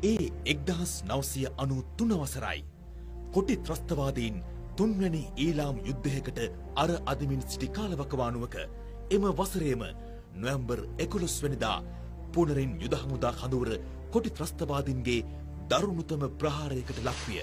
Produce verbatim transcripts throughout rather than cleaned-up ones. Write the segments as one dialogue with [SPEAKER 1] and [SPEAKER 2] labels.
[SPEAKER 1] ඒ එක්දහස් නවසිය අනූ තුන වසරයි. කොටි ත්‍රස්තවාදීන් තුන්වැනි ඊලාම් යුද්ධයකට අර අදමින් සිටි කාලවකවානුවක එම වසරේම නොවැම්බර් එකොළොස් වෙනිදා පුනරින් යුද හමුදා කඳවුර කොටි ත්‍රස්තවාදීන්ගේ දරුණුතම ප්‍රහාරයකට ලක්විය.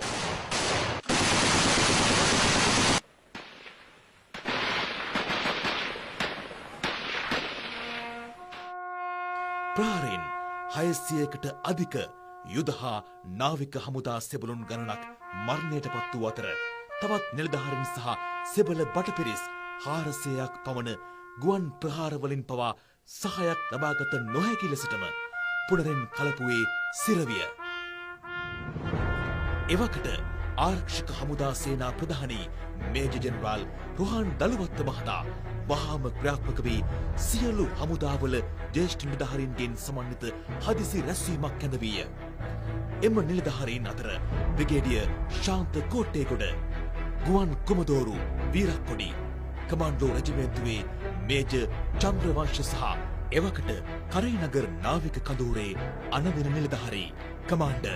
[SPEAKER 1] ප්‍රහාරයෙන් හයසියයකට අධික යුද හා නාවික හමුදා සෙබළුන් ගණනක් මරණයට පත් වූ අතර තවත් නිලධාරීන් සහ සෙබළ බටපිරිස් හාරසියයක් පමණ ගුවන් ප්‍රහාරවලින් පවා සහයක් ලබාගත නොහැකි ලෙසටම පුනරෙන් කලපුවේ සිරවිය. එවකට ආරක්ෂක හමුදා සේනා ප්‍රධානී මේජර් ජෙනරාල් රොහාන් දලුවත්ත මහතා වහාම ක්‍රියාත්මක වී සියලු හමුදාවල ජ්‍යෙෂ්ඨ නිලධාරීන්ගෙන් සමන්විත හදිසි රැස්වීමක් කැඳවීය. එම නිලධාරීන් අතර බ්‍රිගේඩියර් ශාන්ත කෝට්ටේගොඩ, ගුවන් කොමදෝරු වීරක්කොඩි, කමාන්ඩෝ රෙජිමේන්තුවේ මේජර් චන්ද්‍රවංශ සහ එවකට කරයිනගර් නාවික කඳවුරේ අනවින නිලධාරී කමාන්ඩර්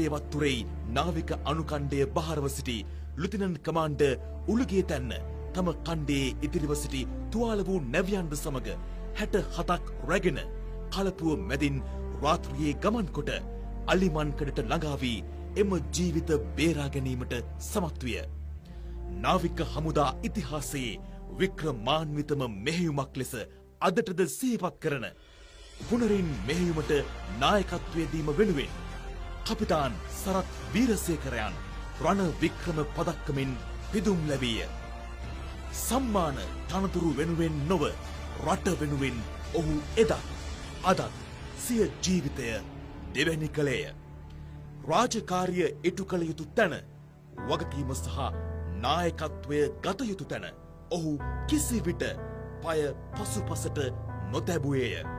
[SPEAKER 1] වත්තුරෙයි නාවික අනුකණ්ඩය බහරව සිටි ලුතිනන්ට් කමාන්ඩර් උළුගේ තැන්න තම කණ්ඩයේ ඉදිරිව සිටි තුවාල වූ නැවියන්ද සමග හැට හතක් රැගෙන කලපුව මැදින් රාත්‍රියේ ගමන් කොට අලිමන්කඩට ළඟා වී එම ජීවිත බේරා ගැනීමට සමත් විය. නාවික හමුදා ඉතිහාසයේ වික්‍රමාන්විතම මෙහෙයුමක් ලෙස අදටද සිහිපත් කරන පුනරින් මෙහෙයුමට නායකත්වය දීම වෙනුවෙන් කපිතාන් සරත් වීරසේකරයන් රණ වික්‍රම පදක්කමින් පිදුම් ලැබීය. සම්මාන තනතුරු වෙනුවෙන් නොව රට වෙනුවෙන් ඔහු එදත් අදත් සිය ජීවිතය දෙවැනි කළේය. රාජකාරිය ඉටු කළ යුතු තැන වගකීම සහ නායකත්වය ගත යුතු තැන ඔහු කිසිවිට පය පසුපසට නොතැබුවේය.